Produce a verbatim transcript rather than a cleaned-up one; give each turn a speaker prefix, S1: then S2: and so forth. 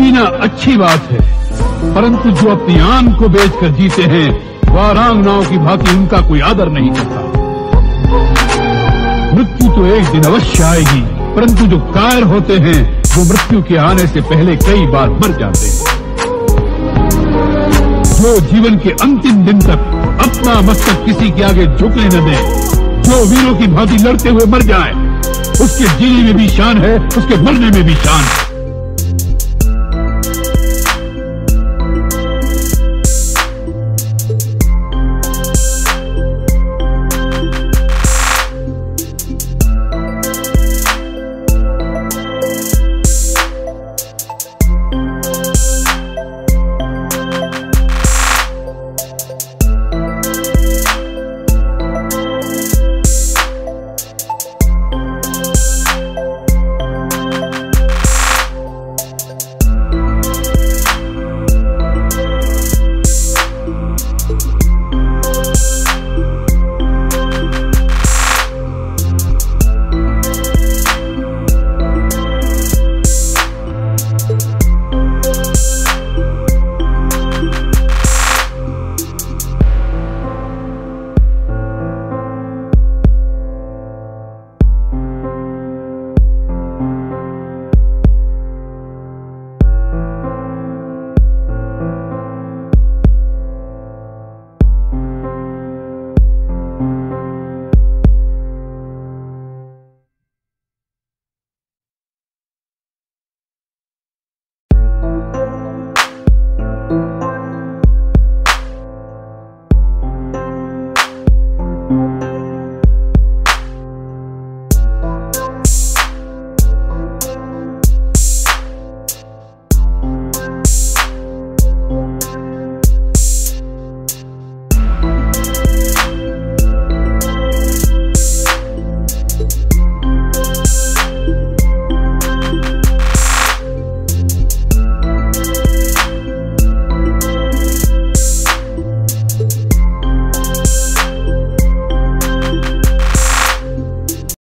S1: जीना अच्छी बात है, परंतु जो अपनी आन को बेचकर जीते हैं वह रांगनाओं की भांति उनका कोई आदर नहीं करता। मृत्यु तो एक दिन अवश्य आएगी, परंतु जो कायर होते हैं वो मृत्यु के आने से पहले कई बार मर जाते हैं। जो जीवन के अंतिम दिन तक अपना मस्तक किसी के आगे झुकने न दे, जो वीरों की भांति लड़ते हुए मर जाए, उसके जीने में भी शान है, उसके मरने में भी शान है।